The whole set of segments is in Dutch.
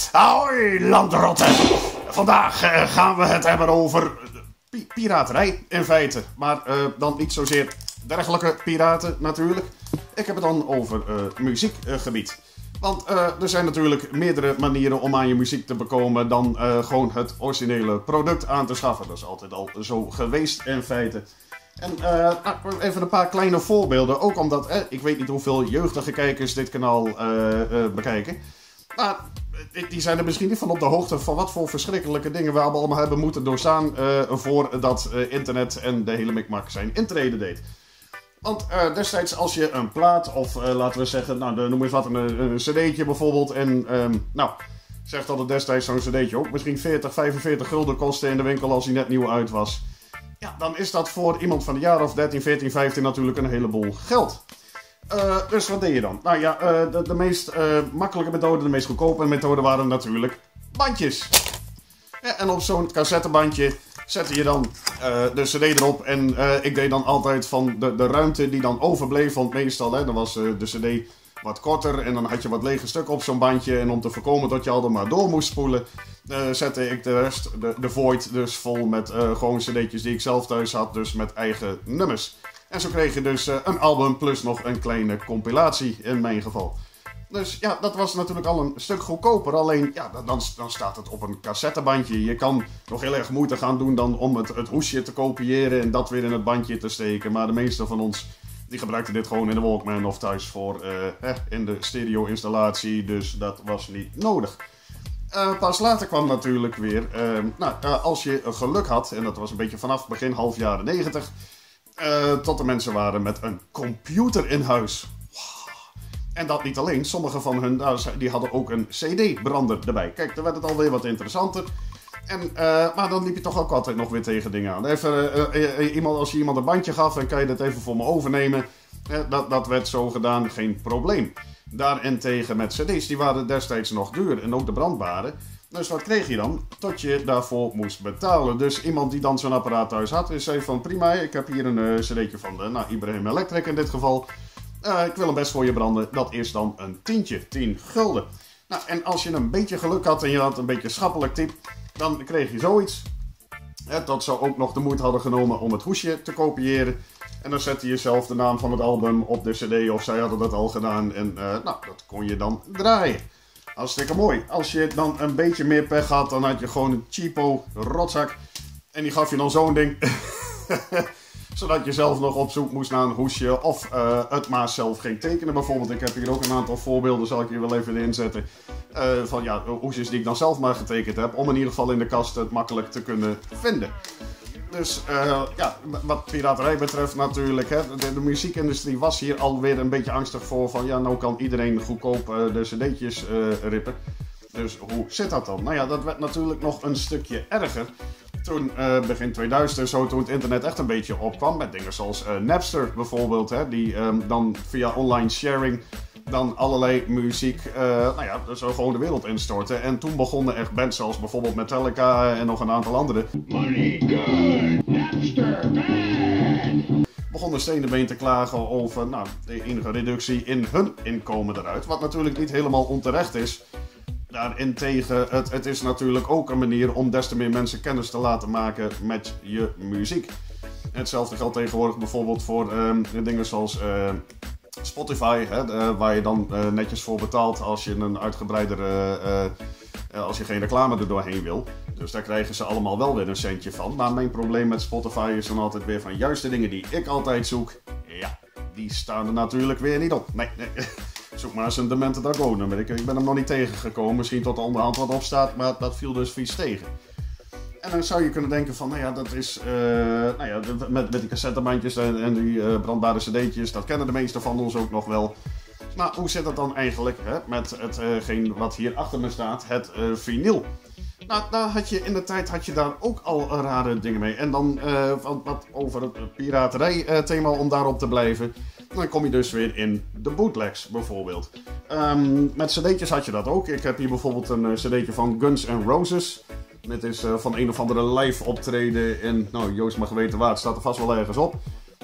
Hoi, landrotten. Vandaag gaan we het hebben over piraterij in feite. Maar dan niet zozeer dergelijke piraten natuurlijk. Ik heb het dan over muziekgebied. Want er zijn natuurlijk meerdere manieren om aan je muziek te bekomen dan gewoon het originele product aan te schaffen. Dat is altijd al zo geweest in feite. En even een paar kleine voorbeelden. Ook omdat ik weet niet hoeveel jeugdige kijkers dit kanaal bekijken. Maar die zijn er misschien niet van op de hoogte van wat voor verschrikkelijke dingen we allemaal hebben moeten doorstaan voordat internet en de hele mikmak zijn intrede deed. Want destijds als je een plaat of laten we zeggen, nou noem eens wat, een cd'tje bijvoorbeeld. En zeg dat het destijds zo'n cd'tje ook misschien 40, 45 gulden kostte in de winkel als hij net nieuw uit was. Ja, dan is dat voor iemand van de jaar of 13, 14, 15 natuurlijk een heleboel geld. Dus wat deed je dan? Nou ja, de meest makkelijke methode, de meest goedkope methode waren natuurlijk bandjes. Ja, en op zo'n cassettebandje zette je dan de cd erop. En ik deed dan altijd van de ruimte die dan overbleef. Want meestal dan was de cd wat korter en dan had je wat lege stukken op zo'n bandje. En om te voorkomen dat je al er maar door moest spoelen, zette ik de rest, de void, dus vol met gewoon cd'tjes die ik zelf thuis had. Dus met eigen nummers. En zo kreeg je dus een album plus nog een kleine compilatie in mijn geval. Dus ja, dat was natuurlijk al een stuk goedkoper. Alleen, ja, dan staat het op een cassettebandje. Je kan nog heel erg moeite gaan doen dan om het hoesje te kopiëren en dat weer in het bandje te steken. Maar de meeste van ons, die gebruikten dit gewoon in de Walkman of thuis voor in de stereo-installatie. Dus dat was niet nodig. Pas later kwam natuurlijk weer, als je geluk had, en dat was een beetje vanaf begin half jaren 90... tot de mensen waren met een computer in huis. Wow. En dat niet alleen. Sommige van hun die hadden ook een CD-brander erbij. Kijk, dan werd het alweer wat interessanter. Maar dan liep je toch ook altijd nog weer tegen dingen aan. Als je iemand een bandje gaf en kan je dat even voor me overnemen. Dat werd zo gedaan, geen probleem. Daarentegen met CD's, die waren destijds nog duur. En ook de brandbare. Dus wat kreeg je dan? Tot je daarvoor moest betalen. Dus iemand die dan zo'n apparaat thuis had, zei van prima, ik heb hier een cd'tje van de Ibrahim Electric in dit geval. Ik wil hem best voor je branden. Dat is dan een tientje, 10 gulden. Nou, en als je een beetje geluk had en je had een beetje schappelijk type, dan kreeg je zoiets. Dat ze ook nog de moeite hadden genomen om het hoesje te kopiëren. En dan zette je zelf de naam van het album op de cd of zij hadden dat al gedaan. En dat kon je dan draaien. Hartstikke mooi. Als je dan een beetje meer pech had, dan had je gewoon een cheapo rotzak. En die gaf je dan zo'n ding. Zodat je zelf nog op zoek moest naar een hoesje. Of het maar zelf ging tekenen bijvoorbeeld. Ik heb hier ook een aantal voorbeelden, zal ik hier wel even inzetten. Van hoesjes die ik dan zelf maar getekend heb. Om in ieder geval in de kast het makkelijk te kunnen vinden. Dus wat piraterij betreft natuurlijk, de muziekindustrie was hier alweer een beetje angstig voor van nou kan iedereen goedkoop de cd'tjes rippen. Dus hoe zit dat dan? Nou ja, dat werd natuurlijk nog een stukje erger toen begin 2000 en zo, toen het internet echt een beetje opkwam met dingen zoals Napster bijvoorbeeld, die dan via online sharing dan allerlei muziek, zo gewoon de wereld instorten. En toen begonnen echt bands zoals bijvoorbeeld Metallica en nog een aantal andere. Money good, Napster bad. Begonnen stenenbeen te klagen over de enige reductie in hun inkomen eruit. Wat natuurlijk niet helemaal onterecht is. Daarentegen, het is natuurlijk ook een manier om des te meer mensen kennis te laten maken met je muziek. Hetzelfde geldt tegenwoordig bijvoorbeeld voor dingen zoals Spotify, waar je dan netjes voor betaalt als je een uitgebreidere, als je geen reclame er doorheen wil. Dus daar krijgen ze allemaal wel weer een centje van. Maar mijn probleem met Spotify is dan altijd weer van juist de dingen die ik altijd zoek, ja, die staan er natuurlijk weer niet op. Nee. Zoek maar eens een Demente Dragon nummer. Ik ben hem nog niet tegengekomen. Misschien tot de onderhand wat op staat, maar dat viel dus vies tegen. En dan zou je kunnen denken van, dat is, met die cassettebandjes en die brandbare cd'tjes, dat kennen de meesten van ons ook nog wel. Maar hoe zit dat dan eigenlijk met hetgeen wat hier achter me staat, het vinyl? Nou, in de tijd had je daar ook al rare dingen mee. En dan wat over het piraterij thema om daarop te blijven. Dan kom je dus weer in de bootlegs bijvoorbeeld. Met cd'tjes had je dat ook. Ik heb hier bijvoorbeeld een cd'tje van Guns N' Roses. Dit is van een of andere live optreden in, Joost mag weten waar, het staat er vast wel ergens op.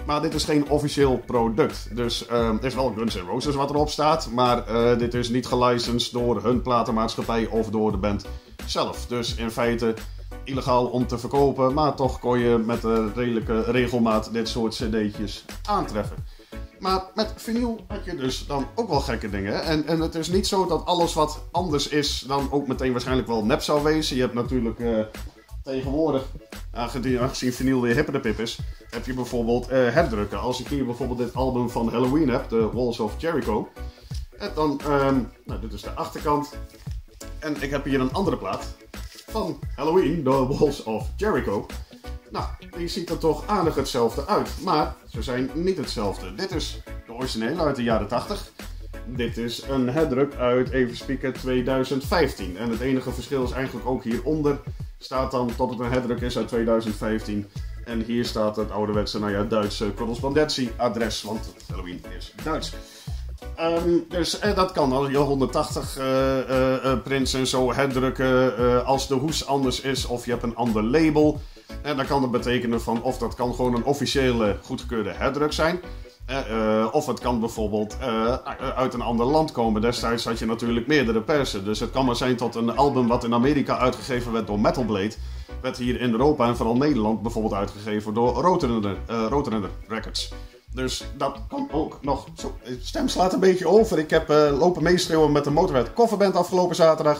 Maar dit is geen officieel product. Dus het is wel Guns N' Roses wat erop staat. Maar dit is niet gelicensed door hun platenmaatschappij of door de band zelf. Dus in feite illegaal om te verkopen. Maar toch kon je met een redelijke regelmaat dit soort cd'tjes aantreffen. Maar met vinyl had je dus dan ook wel gekke dingen. En het is niet zo dat alles wat anders is dan ook meteen waarschijnlijk wel nep zou wezen. Je hebt natuurlijk tegenwoordig, aangezien vinyl weer hipper de pip is, heb je bijvoorbeeld herdrukken. Als ik hier bijvoorbeeld dit album van Halloween heb, The Walls of Jericho. En dan, nou, dit is de achterkant. En ik heb hier een andere plaat van Halloween, The Walls of Jericho. Nou, die ziet er toch aardig hetzelfde uit, maar ze zijn niet hetzelfde. Dit is de originele uit de jaren 80. Dit is een herdruk uit, even spieken, 2015. En het enige verschil is eigenlijk ook hieronder staat dan dat het een herdruk is uit 2015. En hier staat het ouderwetse, nou ja, Duitse correspondentieadres, want Halloween is Duits. Dus dat kan als je 180 prints en zo herdrukken als de hoes anders is of je hebt een ander label. En dan kan dat betekenen van of dat kan gewoon een officiële goedgekeurde herdruk zijn. Of het kan bijvoorbeeld uit een ander land komen. Destijds had je natuurlijk meerdere persen. Dus het kan maar zijn dat een album wat in Amerika uitgegeven werd door Metal Blade, werd hier in Europa en vooral Nederland bijvoorbeeld uitgegeven door Roadrunner Records. Dus dat kan ook nog. Zo, stem slaat een beetje over. Ik heb lopen meeschreeuwen met de Motorhead coverband afgelopen zaterdag.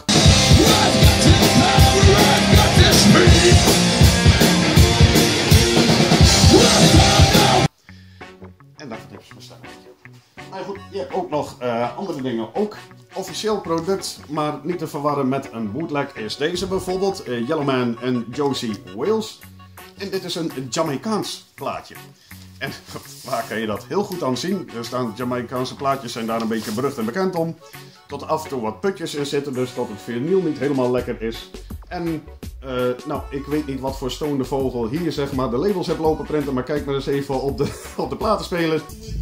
En daar heb je mijn stem. Maar goed, je hebt ook nog andere dingen. Ook officieel product, maar niet te verwarren met een bootleg is deze bijvoorbeeld. Yellowman en Josie Wales. En dit is een Jamaicaans plaatje. En waar kan je dat heel goed aan zien? Er staan Jamaicaanse plaatjes zijn daar een beetje berucht en bekend om. Tot er af en toe wat putjes in zitten, dus dat het vinyl niet helemaal lekker is. En nou, ik weet niet wat voor stoonde vogel hier zeg maar de labels heeft lopen printen, maar kijk maar eens even op de platenspeler.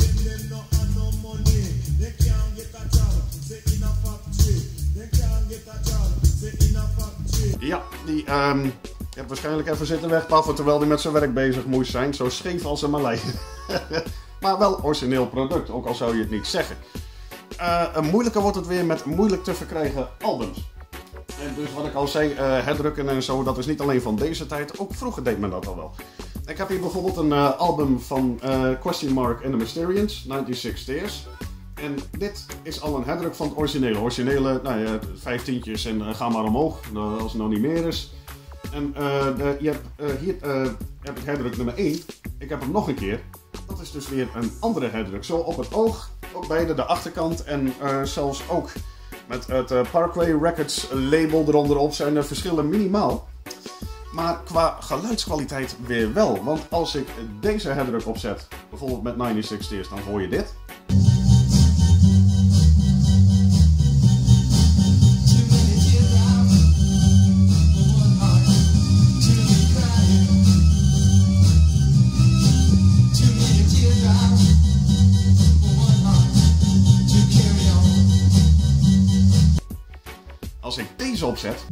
Ja, die heb waarschijnlijk even zitten wegpaffen terwijl hij met zijn werk bezig moest zijn. Zo scheef als een Malay. Maar wel origineel product, ook al zou je het niet zeggen. Moeilijker wordt het weer met moeilijk te verkrijgen albums. En dus wat ik al zei, herdrukken en zo, dat is niet alleen van deze tijd. Ook vroeger deed men dat al wel. Ik heb hier bijvoorbeeld een album van Question Mark and the Mysterians, 96 Tears. En dit is al een herdruk van het originele. Originele, nou ja, 15'tjes en ga maar omhoog, als het nou niet meer is. En je hebt hier heb ik herdruk nummer 1. Ik heb hem nog een keer. Dat is dus weer een andere herdruk. Zo op het oog, ook beide de achterkant en zelfs ook met het Parkway Records label eronderop zijn er verschillen minimaal. Maar qua geluidskwaliteit weer wel. Want als ik deze herdruk opzet, bijvoorbeeld met 96 Tears, dan hoor je dit. Als ik deze opzet,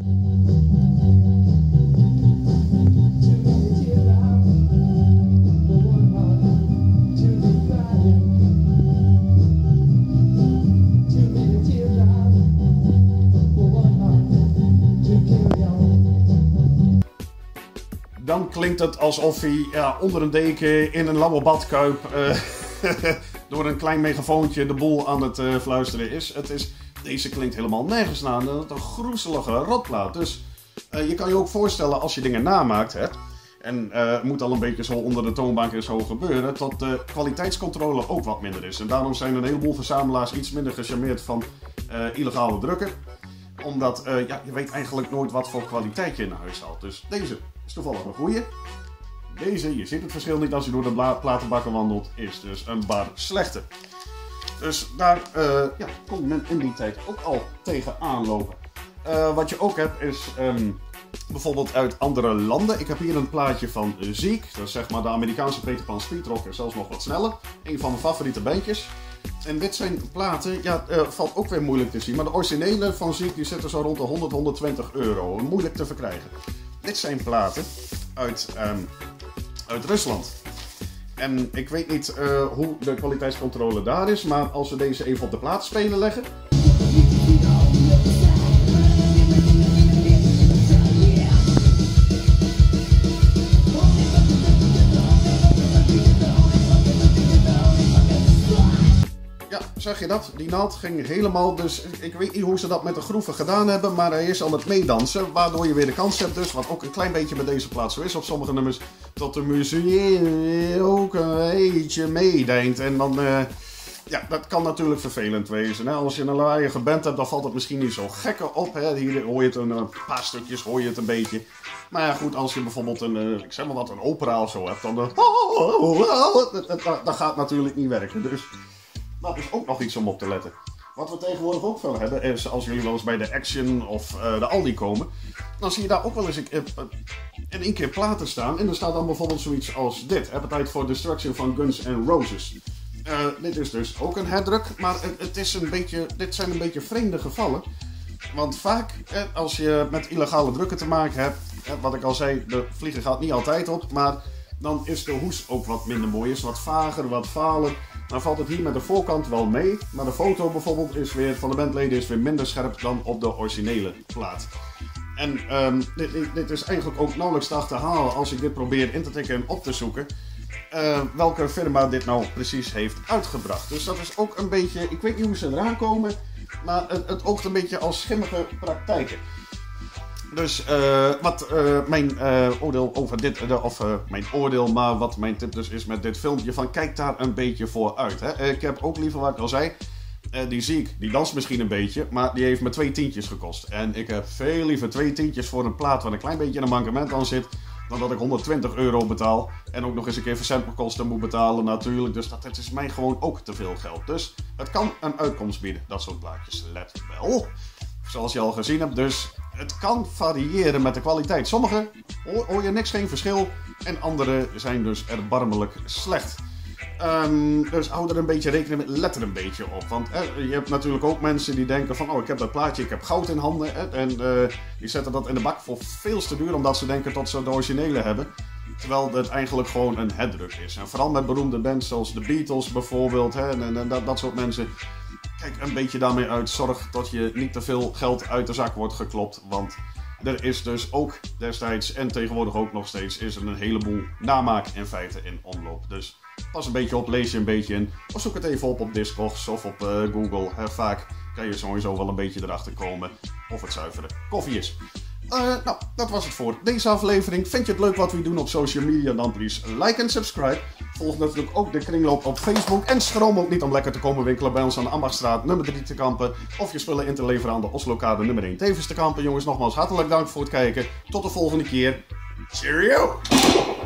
dan klinkt het alsof hij onder een deken in een lauwe badkuip door een klein megafoontje de boel aan het fluisteren is. Deze klinkt helemaal nergens na. Een groezelige rotplaat. Dus je kan je ook voorstellen als je dingen namaakt hebt. En het moet al een beetje zo onder de toonbank en zo gebeuren. Dat de kwaliteitscontrole ook wat minder is. En daarom zijn een heleboel verzamelaars iets minder gecharmeerd van illegale drukken. Omdat je weet eigenlijk nooit wat voor kwaliteit je in huis haalt. Dus deze is toevallig een goeie. Deze, je ziet het verschil niet als je door de platenbakken wandelt, is dus een bar slechte. Dus daar kon men in die tijd ook al tegen aanlopen. Wat je ook hebt is bijvoorbeeld uit andere landen. Ik heb hier een plaatje van Zeke. Dat is zeg maar de Amerikaanse Peter Pan Speedrocker, zelfs nog wat sneller. Een van mijn favoriete bandjes. En dit zijn platen, valt ook weer moeilijk te zien. Maar de originele van Zeke die zitten zo rond de 100, 120 euro. Moeilijk te verkrijgen. Dit zijn platen uit Rusland. En ik weet niet hoe de kwaliteitscontrole daar is, maar als we deze even op de platenspeler leggen. Ja, zeg je dat? Die naald ging helemaal, dus ik weet niet hoe ze dat met de groeven gedaan hebben, maar hij is aan het meedansen, waardoor je weer de kans hebt dus, wat ook een klein beetje bij deze plaat zo is op sommige nummers, dat de muziek ook een beetje meedenkt. En dan, ja, dat kan natuurlijk vervelend wezen. Hè? Als je een lawaaiige band hebt, dan valt het misschien niet zo gekke op. Hè? Hier hoor je het een paar stukjes, hoor je het een beetje. Maar ja, goed, als je bijvoorbeeld een, ik zeg maar wat, een opera of zo hebt, dan dat gaat natuurlijk niet werken. Dus dat is ook nog iets om op te letten. Wat we tegenwoordig ook veel hebben, is als jullie wel eens bij de Action of de Aldi komen, dan zie je daar ook wel eens in één keer platen staan. En er staat dan bijvoorbeeld zoiets als dit. Appetite for Destruction van Guns N' Roses. Dit is dus ook een herdruk, maar het is een beetje, dit zijn een beetje vreemde gevallen. Want vaak, als je met illegale drukken te maken hebt, wat ik al zei, de vliegen gaat niet altijd op, maar dan is de hoes ook wat minder mooi, is wat vager, wat valer. Dan valt het hier met de voorkant wel mee, maar de foto bijvoorbeeld is weer, van de bandleden is weer minder scherp dan op de originele plaat. En dit is eigenlijk ook nauwelijks te achterhalen als ik dit probeer in te tikken en op te zoeken. Welke firma dit nou precies heeft uitgebracht. Dus dat is ook een beetje, ik weet niet hoe ze eraan komen, maar het oogt een beetje als schimmige praktijken. Dus wat mijn oordeel over dit, mijn oordeel, maar wat mijn tip dus is met dit filmpje, van kijk daar een beetje voor uit. Hè? Ik heb ook liever, wat ik al zei, die zie ik, die danst misschien een beetje, maar die heeft me 2 tientjes gekost. En ik heb veel liever 2 tientjes voor een plaat waar een klein beetje een mankement aan zit, dan dat ik €120 betaal. En ook nog eens een keer verzendkosten moet betalen natuurlijk. Dus dat is mij gewoon ook te veel geld. Dus het kan een uitkomst bieden, dat soort plaatjes. Let wel. Zoals je al gezien hebt, dus het kan variëren met de kwaliteit. Sommige hoor je niks, geen verschil. En andere zijn dus erbarmelijk slecht. Dus hou er een beetje rekening mee, let er een beetje op. Want je hebt natuurlijk ook mensen die denken van, oh, ik heb dat plaatje, ik heb goud in handen. En die zetten dat in de bak voor veel te duur, omdat ze denken dat ze de originele hebben. Terwijl het eigenlijk gewoon een herdruk is. En vooral met beroemde bands zoals de Beatles bijvoorbeeld, en dat soort mensen. Kijk een beetje daarmee uit, zorg dat je niet te veel geld uit de zak wordt geklopt. Want er is dus ook destijds en tegenwoordig ook nog steeds is er een heleboel namaak in feite in omloop. Dus pas een beetje op, lees je een beetje in. Of zoek het even op Discogs of op Google. Vaak kan je sowieso wel een beetje erachter komen of het zuivere koffie is. Nou, dat was het voor deze aflevering. Vind je het leuk wat we doen op social media? Dan please like en subscribe. Volg natuurlijk ook de Kringloop op Facebook. En schroom ook niet om lekker te komen winkelen bij ons aan de Ambachtstraat nummer 3 te Kampen. Of je spullen in te leveren aan de Oslokade nummer 1 tevens te Kampen. Jongens, nogmaals hartelijk dank voor het kijken. Tot de volgende keer. Cheerio!